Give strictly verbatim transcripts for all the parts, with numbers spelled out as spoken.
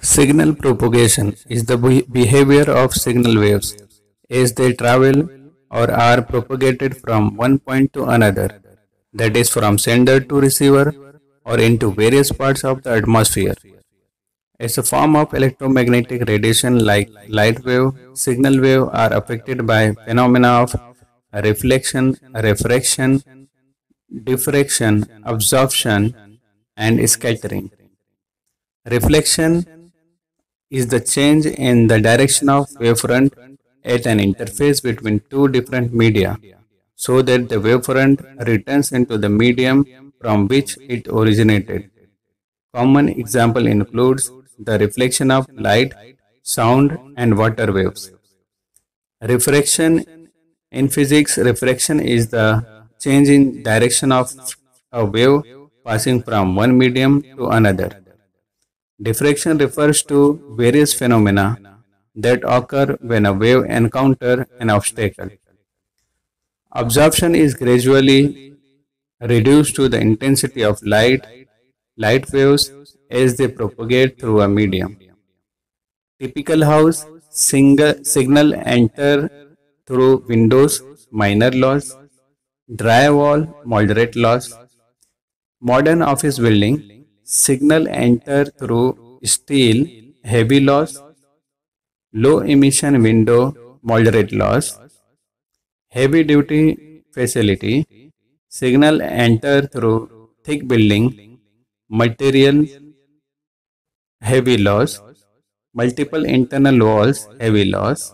Signal propagation is the be- behavior of signal waves as they travel or are propagated from one point to another, that is, from sender to receiver or into various parts of the atmosphere. As a form of electromagnetic radiation like light wave, signal wave are affected by phenomena of reflection, refraction, diffraction, absorption, and scattering. Reflection is the change in the direction of wavefront at an interface between two different media, so that the wavefront returns into the medium from which it originated. Common example includes the reflection of light, sound, and water waves. Refraction in physics, refraction is the change in direction of a wave passing from one medium to another. Diffraction refers to various phenomena that occur when a wave encounters an obstacle. Absorption is gradually reduced to the intensity of light, light waves as they propagate through a medium. Typical house single signal enter through windows, minor loss, drywall, moderate loss. Modern office building, signal enter through steel, heavy loss, low emission window, moderate loss. Heavy duty facility, signal enter through thick building, material, heavy loss, multiple internal walls, heavy loss.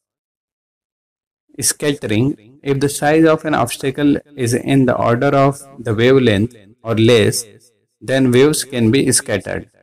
Scattering, if the size of an obstacle is in the order of the wavelength or less, then waves can be scattered.